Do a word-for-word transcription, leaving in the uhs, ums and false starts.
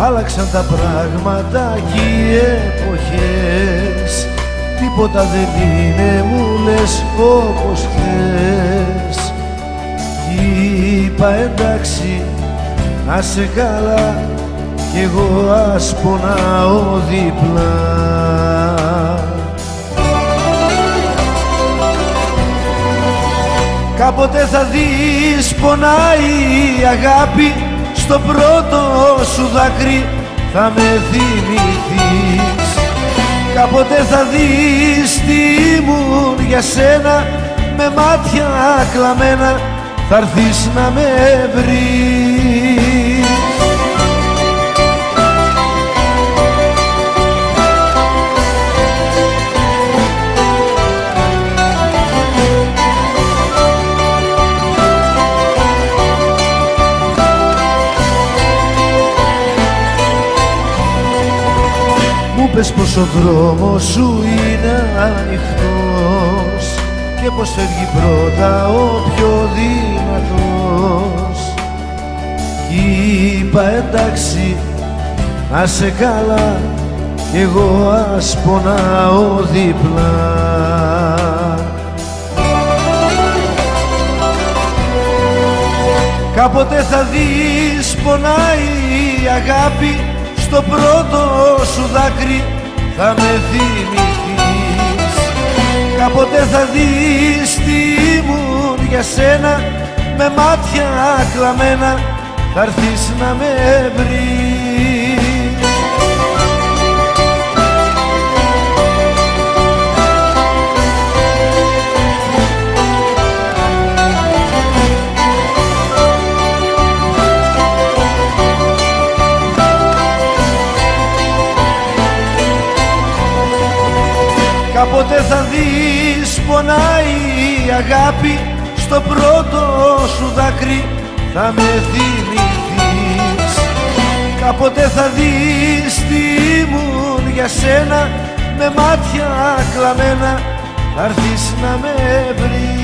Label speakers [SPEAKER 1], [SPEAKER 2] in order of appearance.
[SPEAKER 1] Άλλαξαν τα πράγματα κι οι εποχές, τίποτα δεν είναι, μου λες, όπως χθες. Κι είπα εντάξει, να σε καλά, κι εγώ ας πονάω διπλά. Κάποτε θα δεις πονάει η αγάπη, στο πρώτο σου δάκρυ θα με θυμηθείς. Κάποτε θα δεις τι ήμουν για σένα, με μάτια κλαμμένα θα έρθεις να με βρεις. Μου πες πως ο δρόμος σου είναι ανοιχτός και πως φεύγει πρώτα ο πιο δυνατός. Κι είπα εντάξει, να σε καλά, κι εγώ ας πονάω διπλά. Κάποτε θα δεις πονάει η αγάπη, στο πρώτο σου δάκρυ θα με θυμηθείς. Κάποτε θα δεις τι ήμουν για σένα, με μάτια κλαμμένα θα έρθεις να με βρεις. Κάποτε θα δεις πονάει η αγάπη, στο πρώτο σου δάκρυ θα με θυμηθείς. Κάποτε θα δεις τι ήμουν για σένα, με μάτια κλαμμένα θα έρθεις να με βρεις.